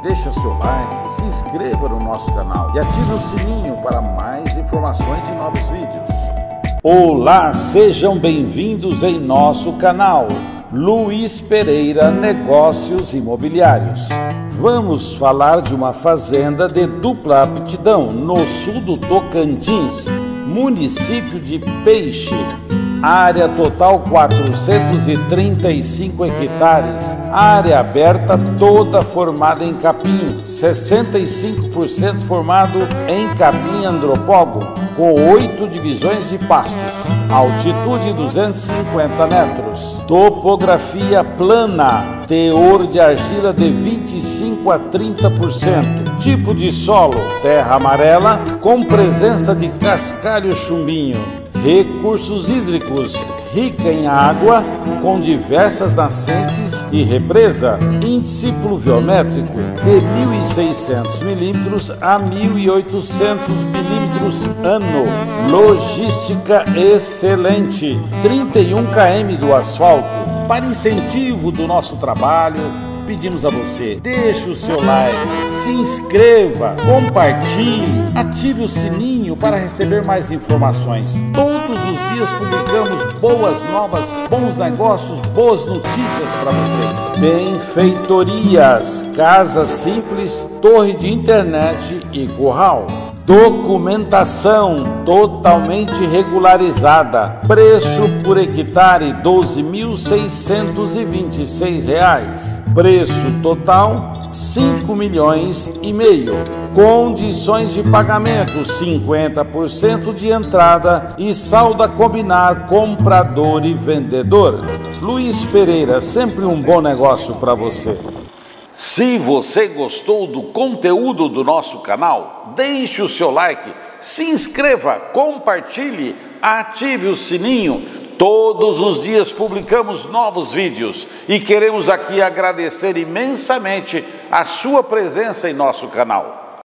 deixe seu like, se inscreva no nosso canal e ative o sininho para mais informações de novos vídeos. Olá, sejam bem-vindos em nosso canal Luiz Pereira Negócios Imobiliários. Vamos falar de uma fazenda de dupla aptidão no sul do Tocantins, município de Peixe. Área total 435 hectares, área aberta toda formada em capim, 65% formado em capim andropógon, com 8 divisões de pastos, altitude 250 metros, topografia plana, teor de argila de 25 a 30%, tipo de solo, terra amarela, com presença de cascalho chumbinho. Recursos hídricos, rica em água, com diversas nascentes e represa. Índice pluviométrico de 1.600 milímetros a 1.800 milímetros ano. Logística excelente, 31 km do asfalto. Para incentivo do nosso trabalho, pedimos a você, deixe o seu like, se inscreva, compartilhe, ative o sininho para receber mais informações. Todos os dias publicamos boas novas, bons negócios, boas notícias para vocês. Benfeitorias, casa simples, torre de internet e curral. Documentação totalmente regularizada. Preço por hectare R$ 12.626. Preço total R$ 5,5 milhões. Condições de pagamento: 50% de entrada e saldo a combinar comprador e vendedor. Luiz Pereira, sempre um bom negócio para você. Se você gostou do conteúdo do nosso canal, deixe o seu like, se inscreva, compartilhe, ative o sininho. Todos os dias publicamos novos vídeos e queremos aqui agradecer imensamente a sua presença em nosso canal.